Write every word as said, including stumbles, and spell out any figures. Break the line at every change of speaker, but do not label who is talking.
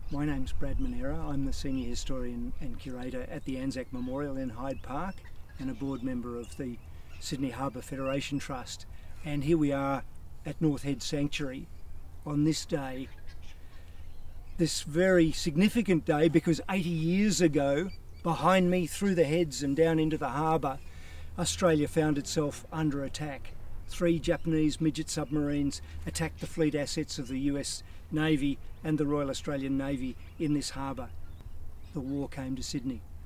My name's Brad Manera. I'm the Senior Historian and Curator at the Anzac Memorial in Hyde Park and a board member of the Sydney Harbour Federation Trust. And here we are at North Head Sanctuary on this day, this very significant day, because eighty years ago, behind me through the heads and down into the harbour, Australia found itself under attack. Three Japanese midget submarines attacked the fleet assets of the U S Navy and the Royal Australian Navy in this harbour. The war came to Sydney.